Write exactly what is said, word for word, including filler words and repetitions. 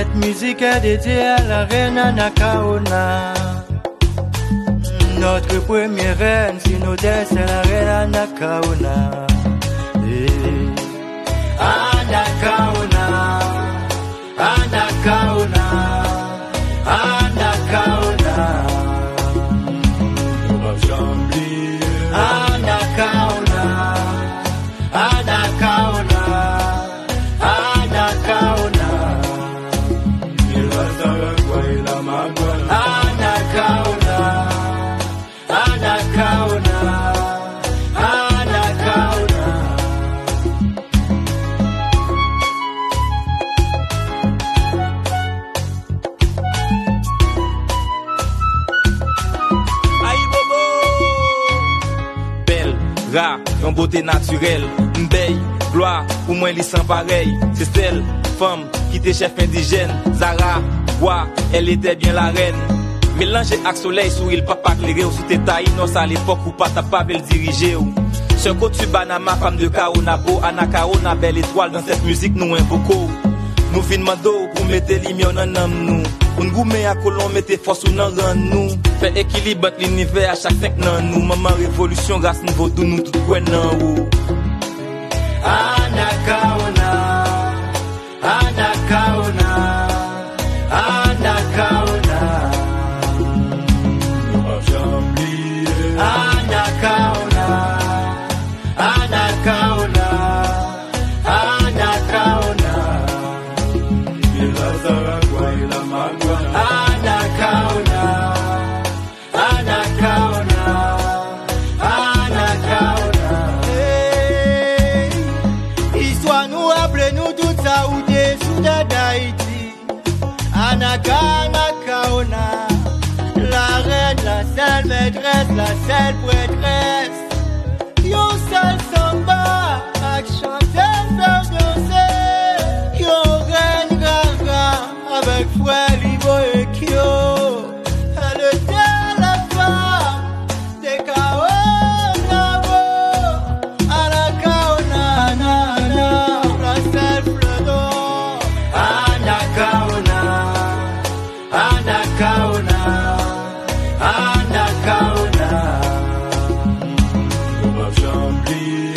Cette musique est dédiée à la reine Anacaona. Notre première reine, synodale, c'est la reine Anacaona. Eh. Anacaona, Anacaona, Anacaona. Anacaona, Anacaona, Anacaona. Anacaona, Anacaona, Anacaona. Aïe bobo. Belle, rare, en beauté naturelle. M'beille, gloire, pour moi, il sans pareil. C'est celle, femme, qui était chef indigène. Zara, Bois, elle était bien la reine. Mélanger avec soleil sur il papa clairé ou sous tes taïnos à l'époque où pas ta pas le diriger ou. Sur côté Banama, femme de Kaona, beau, Anacaona, belle étoile dans cette musique nous invoquons. Nous fin mando pour mettre l'imion en nous. On goumé à colon, mettez force ou non nous. Fait équilibre entre l'univers à chaque cinq nan nous. Maman révolution, grâce niveau d'où nous tout quoi nan ou. Anacaona, Anacaona, Anacaona. Anacaona, Anacaona, Anacaona. Anacaona, Anacaona, Anacaona. Hey, histoire nous rappelle nous tout ça ou des sous d'Haïti. Anacaona, la reine, la seule maîtresse, la seule prêtresse. Yo seul samba, avec chanter, faire danser. Yo reine gaga, avec frère Libo et Kyo. Elle était la femme des Kaona, Anacaona, nana, la seule fleur d'or. Anacaona, Anacaona, Anacaona.